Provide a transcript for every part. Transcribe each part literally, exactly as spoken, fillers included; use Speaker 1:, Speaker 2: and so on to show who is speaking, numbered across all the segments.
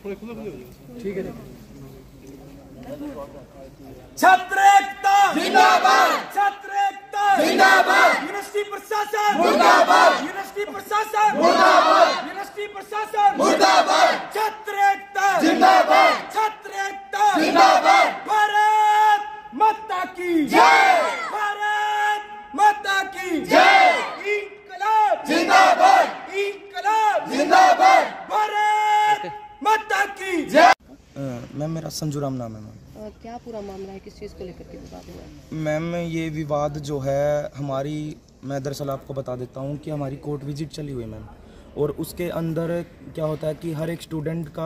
Speaker 1: ठीक है।
Speaker 2: छात्र एकता जिंदाबाद, छात्र एकता जिंदाबाद, यूनिवर्सिटी प्रशासन मुर्दाबाद, यूनिवर्सिटी प्रशासन मुर्दाबाद, यूनिवर्सिटी प्रशासन मुर्दाबाद, छात्र एकता जिंदाबाद, छात्र एकता जिंदाबाद, भारत माता की जय, भारत माता की जय, इंकलाब जिंदाबाद, इंकलाब जिंदाबाद, भारत माता की जय।
Speaker 3: मैम मेरा संजू राम नाम है। मैम
Speaker 4: क्या पूरा मामला है, किस चीज़ को लेकर के विवाद हुआ है?
Speaker 3: मैम ये विवाद जो है हमारी, मैं दरअसल आपको बता देता हूँ कि हमारी कोर्ट विजिट चली हुई मैम, और उसके अंदर क्या होता है कि हर एक स्टूडेंट का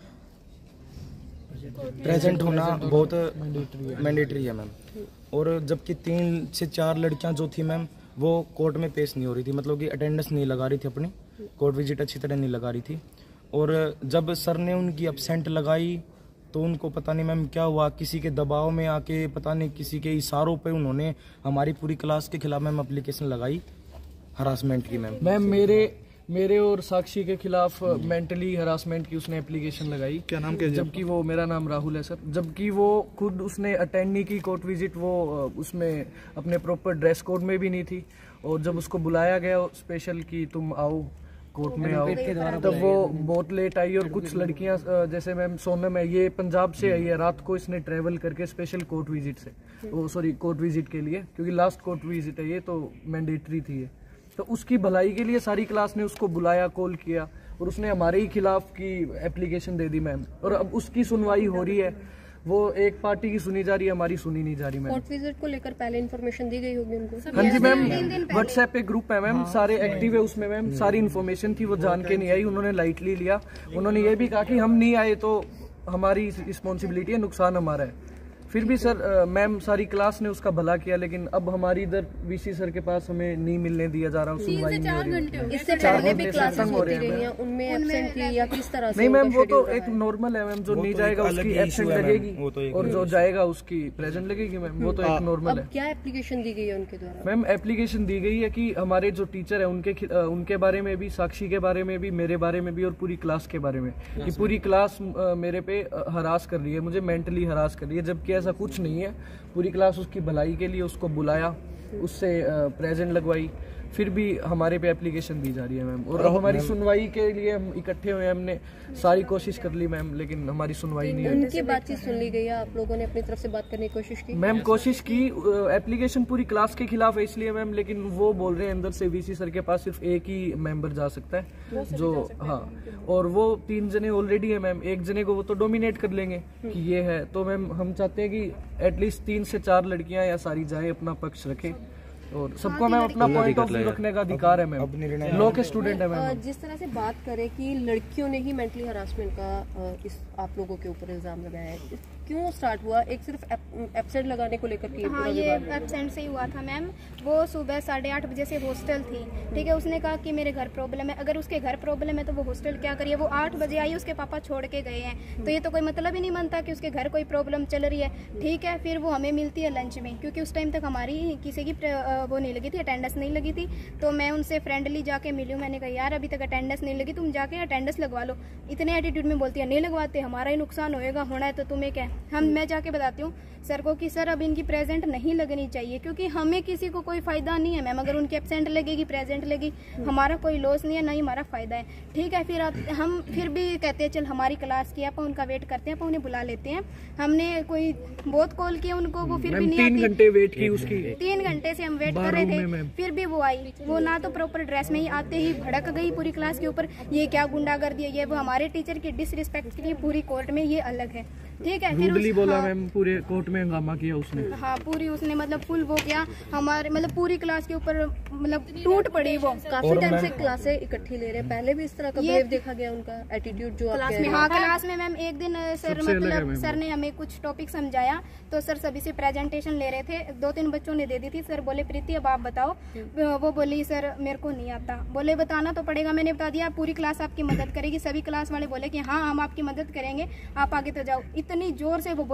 Speaker 3: प्रेजेंट होना बहुत मैंडेटरी है मैम, और जबकि तीन से चार लड़कियाँ जो थी मैम वो कोर्ट में पेश नहीं हो रही थी, मतलब कि अटेंडेंस नहीं लगा रही थी, अपनी कोर्ट विजिट अच्छी तरह नहीं लगा रही थी। और जब सर ने उनकी एब्सेंट लगाई तो उनको पता नहीं मैम क्या हुआ, किसी के दबाव में आके, पता नहीं किसी के इशारों पे उन्होंने हमारी पूरी क्लास के खिलाफ मैम एप्लीकेशन लगाई हरासमेंट की। मैम
Speaker 1: मैम मेरे मेरे और साक्षी के खिलाफ मेंटली हरासमेंट की उसने एप्लीकेशन लगाई। क्या नाम क्या? जबकि वो, मेरा नाम राहुल है सर, जबकि वो खुद उसने अटेंड नहीं की कोर्ट विजिट, वो उसमें अपने प्रॉपर ड्रेस कोड में भी नहीं थी, और जब उसको बुलाया गया स्पेशल कि तुम आओ कोर्ट में आओ, तब वो बहुत लेट आई। और कुछ लड़कियां जैसे मैम सोनम है, ये पंजाब से आई है, रात को इसने ट्रैवल करके स्पेशल कोर्ट विजिट से, वो सॉरी कोर्ट विजिट के लिए, क्योंकि लास्ट कोर्ट विजिट है ये, तो मैंडेटरी थी ये, तो उसकी भलाई के लिए सारी क्लास ने उसको बुलाया, कॉल किया, और उसने हमारे ही खिलाफ की एप्लीकेशन दे दी मैम, और अब उसकी सुनवाई हो रही है। वो एक पार्टी की सुनी जा रही है, हमारी सुनी नहीं जा रही मैम।
Speaker 4: कोर्ट विजिट को लेकर पहले इन्फॉर्मेशन दी गई होगी उनको?
Speaker 1: हाँ जी मैम, व्हाट्सएप पे ग्रुप है मैम, सारे एक्टिव है उसमें मैम, सारी इन्फॉर्मेशन थी, वो जान के नहीं आई, उन्होंने लाइटली लिया। उन्होंने ये भी कहा कि हम नहीं आए तो हमारी रिस्पॉन्सिबिलिटी है, नुकसान हमारा है। फिर भी सर मैम सारी क्लास ने उसका भला किया, लेकिन अब हमारी इधर वीसी सर के पास हमें नहीं मिलने दिया जा रहा, सुनवाई नहीं हो रही।
Speaker 4: इससे पहले भी क्लासेस होती रही हैं, उनमें एब्सेंट थी या किस तरह से?
Speaker 1: नहीं मैम, वो तो एक नॉर्मल है मैम, जो नहीं जाएगा उसकी एब्सेंट लगेगी, और जो जाएगा उसकी प्रेजेंट लगेगी मैम, वो तो एक नॉर्मल है।
Speaker 4: क्या एप्लीकेशन दी गई है उनके द्वारा?
Speaker 1: मैम एप्लीकेशन दी गई है कि हमारे जो टीचर है उनके उनके बारे में भी, साक्षी के बारे में भी, मेरे बारे में भी, और पूरी क्लास के बारे में, कि पूरी क्लास मेरे पे हरास कर रही है, मुझे मेंटली हरास कर रही है, जबकि ऐसा कुछ नहीं है। पूरी क्लास उसकी भलाई के लिए उसको बुलाया, उससे प्रेजेंट लगवाई, फिर भी हमारे पे एप्लीकेशन दी जा रही है मैम, और अब हमारी सुनवाई के लिए हम इकट्ठे हुए, हमने सारी कोशिश कर ली मैम, लेकिन हमारी सुनवाई नहीं हुई।
Speaker 4: उनकी बातचीत सुन ली गई है, आप लोगों ने अपनी तरफ से बात करने की कोशिश की?
Speaker 1: मैम कोशिश की, एप्लीकेशन पूरी क्लास के खिलाफ है इसलिए मैम, लेकिन वो बोल रहे हैं अंदर से वीसी सर के पास सिर्फ एक ही मेंबर जा सकता है, जो हाँ, और वो तीन जने ऑलरेडी है मैम, एक जने को वो तो डोमिनेट कर लेंगे कि ये है, तो मैम हम चाहते हैं कि एटलीस्ट तीन से चार लड़कियां या सारी जाए, अपना पक्ष रखें, और सबको मैम अपना पॉइंट ऑफ व्यू रखने का अधिकार है मैम, लॉ के स्टूडेंट है मैम।
Speaker 4: जिस तरह से बात करें कि लड़कियों ने ही मेंटली हरासमेंट का इस आप लोगों के ऊपर इल्जाम लगाया है, क्यों स्टार्ट हुआ? एक सिर्फ एब्सेंट लगाने को लेकर के?
Speaker 5: हाँ, ये एब्सेंट से ही हुआ था मैम। वो सुबह साढ़े आठ बजे से हॉस्टल थी, ठीक है, उसने कहा कि मेरे घर प्रॉब्लम है। अगर उसके घर प्रॉब्लम है तो वो हॉस्टल क्या करिए? वो आठ बजे आई, उसके पापा छोड़ के गए हैं, तो ये तो कोई मतलब ही नहीं बनता कि उसके घर कोई प्रॉब्लम चल रही है, ठीक है। फिर वो हमें मिलती है लंच में, क्योंकि उस टाइम तक हमारी किसी की वो नहीं लगी थी, अटेंडेंस नहीं लगी थी, तो मैं उनसे फ्रेंडली जाके मिली हूँ। मैंने कहा यार अभी तक अटेंडेंस नहीं लगी, तुम जाके अटेंडेंस लगवा लो। इतने एटीट्यूड में बोलती है नहीं लगवाते, हमारा ही नुकसान होएगा, होना है तो तुम्हें क्या। हम मैं जाके बताती हूँ सर को कि सर अब इनकी प्रेजेंट नहीं लगनी चाहिए, क्योंकि हमें किसी को कोई फायदा नहीं है मैम, अगर उनकी एब्सेंट लगेगी, प्रेजेंट लगी, हमारा कोई लॉस नहीं है, ना ही हमारा फायदा है, ठीक है। फिर आप हम फिर भी कहते हैं चल हमारी क्लास की, आप उनका वेट करते हैं, आप उन्हें बुला लेते हैं। हमने कोई बहुत कॉल किया उनको, वो फिर भी नहीं आती।
Speaker 1: तीन घंटे वेट की उसकी,
Speaker 5: तीन घंटे से हम वेट कर रहे थे, फिर भी वो आई। वो ना तो प्रॉपर ड्रेस में ही, आते ही भड़क गई पूरी क्लास के ऊपर, ये क्या गुंडागर्दी है, ये वो हमारे टीचर की डिसरिस्पेक्ट के लिए पूरी कोर्ट में ये अलग है, ठीक है। फिर उस,
Speaker 1: बोला
Speaker 5: हाँ,
Speaker 1: मैम पूरे कोर्ट में हंगामा किया उसने,
Speaker 5: हाँ पूरी उसने मतलब फुल वो किया हमारे, मतलब पूरी क्लास के ऊपर मतलब टूट पड़ी वो।
Speaker 4: काफी टाइम से क्लासें इकट्ठी ले रहे हैं, पहले भी इस तरह का बिहेव देखा गया उनका, एटीट्यूड जो
Speaker 5: क्लास में। हाँ क्लास में मैम एक दिन सर मतलब सर ने हमें कुछ टॉपिक समझाया, तो सर सभी से प्रेजेंटेशन ले रहे थे, दो तीन बच्चों ने दे दी थी। सर बोले प्रीति अब आप बताओ, वो बोली सर मेरे को नहीं आता। बोले बताना तो पड़ेगा, मैंने बता दिया, पूरी क्लास आपकी मदद करेगी। सभी क्लास वाले बोले कि हाँ हम आपकी मदद करेंगे, आप आगे तो जाओ। इतनी जोर से वो बोली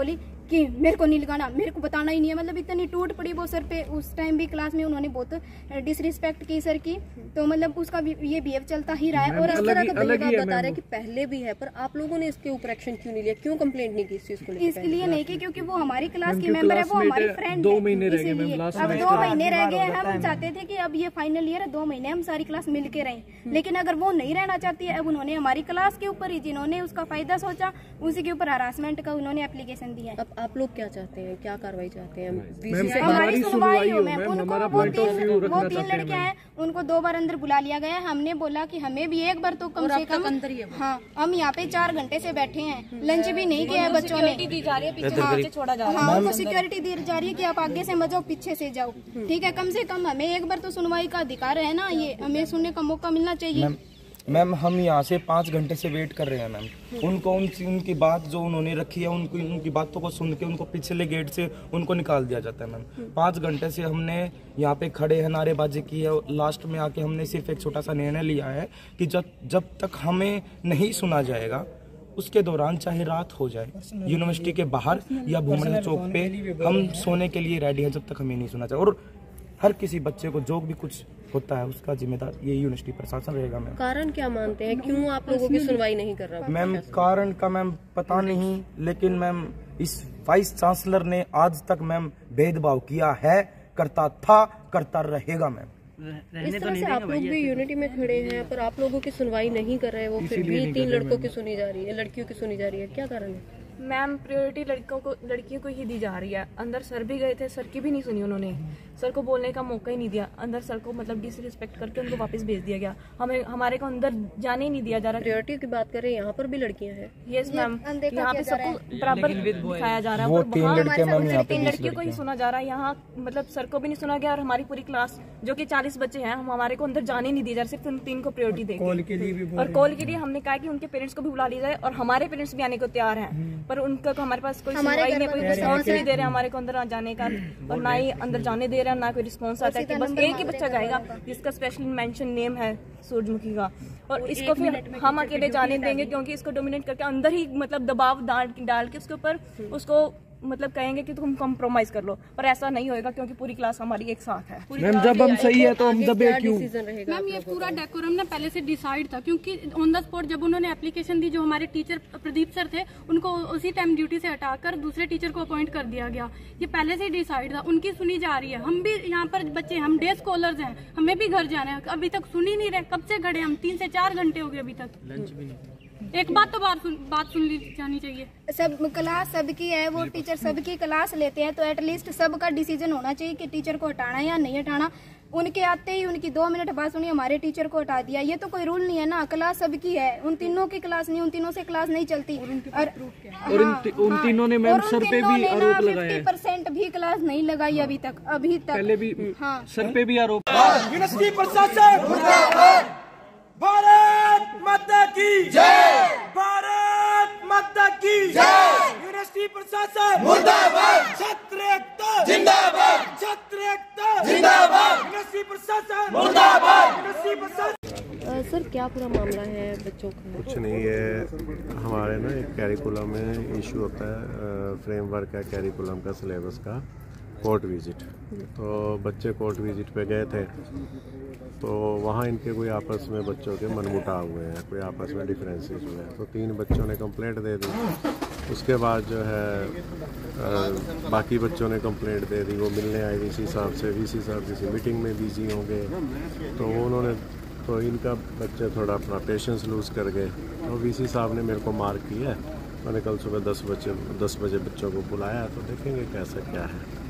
Speaker 5: कि मेरे को नहीं लगाना, मेरे को बताना ही नहीं है। मतलब इतनी टूट पड़ी वो सर पे। उस टाइम भी क्लास में उन्होंने बहुत डिसरिस्पेक्ट की सर की, तो मतलब उसका भी ये बिहेव चलता ही रहा है।
Speaker 4: और इस तरह का बिहेव आप बता रहे हैं कि पहले भी है, पर आप लोगों ने इसके ऊपर एक्शन क्यों नहीं लिया, क्यों कंप्लेंट नहीं की इस चीज को लेकर?
Speaker 5: इसके लिए नहीं की क्योंकि वो हमारी क्लास की मेंबर है, वो हमारी फ्रेंड है। दो महीने रह गए, अब दो महीने रह गए। हम चाहते थे कि अब ये फाइनल ईयर है, दो महीने हम सारी क्लास मिल के रहें, लेकिन अगर वो नहीं रहना चाहती है, अब उन्होंने हमारी क्लास के ऊपर ही जिन्होंने उसका फायदा सोचा उसी के ऊपर हरासमेंट का उन्होंने एप्लीकेशन दिया है।
Speaker 4: अब आप लोग क्या चाहते हैं, क्या कार्रवाई चाहते हैं?
Speaker 5: हमारी सुनवाई हो मैम। उनको वो तीन वो तीन लड़कियां हैं, उनको दो बार अंदर बुला लिया गया है। हमने बोला कि हमें भी एक बार तो कम से कम अंदर ही है। हाँ, हम यहाँ पे चार घंटे से बैठे हैं, लंच भी नहीं किया है बच्चों ने। दी जा रही है, पीछे छोड़ा जा रहा है। हाँ, उनको सिक्योरिटी दी जा रही है कि आप आगे से मत जाओ, पीछे से जाओ। ठीक है, कम से कम हमें एक बार तो सुनवाई का अधिकार है ना, ये हमें सुनने का मौका मिलना चाहिए।
Speaker 3: मैम हम यहाँ से पाँच घंटे से वेट कर रहे हैं मैम। उनको उनकी उनकी बात जो उन्होंने रखी है, उनको उनकी बातों को सुन के उनको पिछले गेट से उनको निकाल दिया जाता है मैम। पाँच घंटे से हमने यहाँ पे खड़े हैं, नारेबाजी की है। लास्ट में आके हमने सिर्फ एक छोटा सा निर्णय लिया है कि जब जब तक हमें नहीं सुना जाएगा, उसके दौरान चाहे रात हो जाए, यूनिवर्सिटी के बाहर या भूमन चौक पे हम सोने के लिए रेडी हैं, जब तक हमें नहीं सुना चाहिए। और हर किसी बच्चे को जो भी कुछ होता है उसका जिम्मेदार ये यूनिवर्सिटी प्रशासन रहेगा मैम।
Speaker 4: कारण क्या मानते हैं, क्यों आप लोगों की सुनवाई नहीं कर रहा?
Speaker 3: मैम कारण का मैम पता नहीं, लेकिन मैम इस वाइस चांसलर ने आज तक मैम भेदभाव किया है, करता था, करता रहेगा मैम।
Speaker 4: इस तरह से आप लोग भी यूनिटी में खड़े हैं, पर आप लोगों की सुनवाई नहीं कर रहे, वो फिर भी तीन लड़कों की सुनी जा रही है, लड़कियों की सुनी जा रही है, क्या कारण है?
Speaker 6: मैम प्रायोरिटी लड़कों को लड़कियों को ही दी जा रही है। अंदर सर भी गए थे, सर की भी नहीं सुनी उन्होंने, सर को बोलने का मौका ही नहीं दिया। अंदर सर को मतलब डिसरिस्पेक्ट करके उनको वापस भेज दिया गया। हमें हमारे को अंदर जाने ही नहीं दिया जा रहा।
Speaker 4: प्रायोरिटी की बात करें, यहाँ पर भी लड़कियाँ हैं।
Speaker 6: यस मैम, यहाँ पे सबको बराबर दिखाया जा रहा है।
Speaker 3: वो तीन लड़कियां मैम यहाँ पे
Speaker 6: लड़कियों को ही सुना जा रहा है, यहाँ मतलब सर को भी नहीं सुना गया। और हमारी पूरी क्लास जो कि चालीस बच्चे हैं, हम हमारे को अंदर जाने नहीं दिया जा रहा, सिर्फ उन तीन को प्रायोरिटी देके। और कॉल के लिए हमने कहा कि उनके पेरेंट्स को भी बुला लिया जाए, और हमारे पेरेंट्स भी आने को तैयार हैं, पर उनका हमारे पास कोई सुनवाई नहीं, कोई रिस्पॉन्स नहीं दे रहे हमारे को अंदर जाने का, और ना ही अंदर जाने दे रहे हैं, ना कोई रिस्पॉन्स आता है कि बस एक ही बच्चा जाएगा जिसका स्पेशल मेंशन नेम है सूरजमुखी का, और इसको फिर हम अकेले जाने देंगे क्योंकि इसको डोमिनेट करके अंदर ही मतलब दबाव डाल के उसके ऊपर उसको मतलब कहेंगे कि तुम कॉम्प्रोमाइज कर लो, पर ऐसा नहीं होएगा क्योंकि पूरी क्लास हमारी एक साथ है।
Speaker 1: मैम जब हम सही है तो हम दबे क्यों?
Speaker 7: मैम ये पूरा डेकोरम ना पहले से डिसाइड था, क्योंकि ऑन द स्पॉट जब उन्होंने एप्लीकेशन दी, जो हमारे टीचर प्रदीप सर थे उनको उसी टाइम ड्यूटी से हटाकर दूसरे टीचर को अपॉइंट कर दिया गया। ये पहले से ही डिसाइड था, उनकी सुनी जा रही है। हम भी यहाँ पर बच्चे, हम डे स्कॉलर्स हैं, हमें भी घर जाना है, अभी तक सुनी नहीं रहे। कब से खड़े हम, तीन से चार घंटे हो गए अभी तक। लंच भी नहीं। एक बात तो बात सुन, बात सुन ली जानी चाहिए।
Speaker 5: सब क्लास सबकी है, वो टीचर सबकी क्लास लेते हैं, तो एटलीस्ट सबका डिसीजन होना चाहिए कि टीचर को हटाना या नहीं हटाना। उनके आते ही उनकी दो मिनट बाद सुनी हमारे टीचर को हटा दिया। ये तो कोई रूल नहीं है ना, क्लास सबकी है, उन तीनों की क्लास नहीं, उन तीनों से क्लास नहीं चलती। और,
Speaker 1: और हाँ, उन तीनों ने मैम सर पे भी आरोप लगाया है।
Speaker 5: फिफ्टी परसेंट भी क्लास नहीं लगाई अभी तक, अभी तक
Speaker 1: पहले भी हाँ सर पे भी आरोप।
Speaker 2: यूनिवर्सिटी प्रशासन मुर्दाबाद, भारत माता की जय, भारत माता की जय। यूनिवर्सिटी प्रशासन मुर्दाबाद, छात्र एकता जिंदाबाद, छात्र एकता जिंदाबाद, यूनिवर्सिटी प्रशासन मुर्दाबाद, यूनिवर्सिटी प्रशासन।
Speaker 4: सर क्या पूरा मामला है बच्चों का?
Speaker 8: कुछ नहीं है, हमारे ना एक कैरिकुलम में इशू होता है, फ्रेमवर्क है कैरिकुलम का, सिलेबस का, कोर्ट विजिट। तो बच्चे कोर्ट विजिट पे गए थे, तो वहाँ इनके कोई आपस में बच्चों के मनमुटाव हुए हैं, कोई आपस में डिफरेंसेस हुए हैं, तो तीन बच्चों ने कंप्लेंट दे दी। उसके बाद जो है आ, बाकी बच्चों ने कंप्लेंट दे दी, वो मिलने आए वीसी साहब से। वीसी साहब किसी मीटिंग में बिजी होंगे, तो उन्होंने तो इनका बच्चे थोड़ा अपना पेशेंस लूज़ कर गए, तो वीसी साहब ने मेरे को मार्क किया। मैंने कल सुबह दस बजे दस बजे बच्चों को बुलाया, तो देखेंगे कैसा क्या है।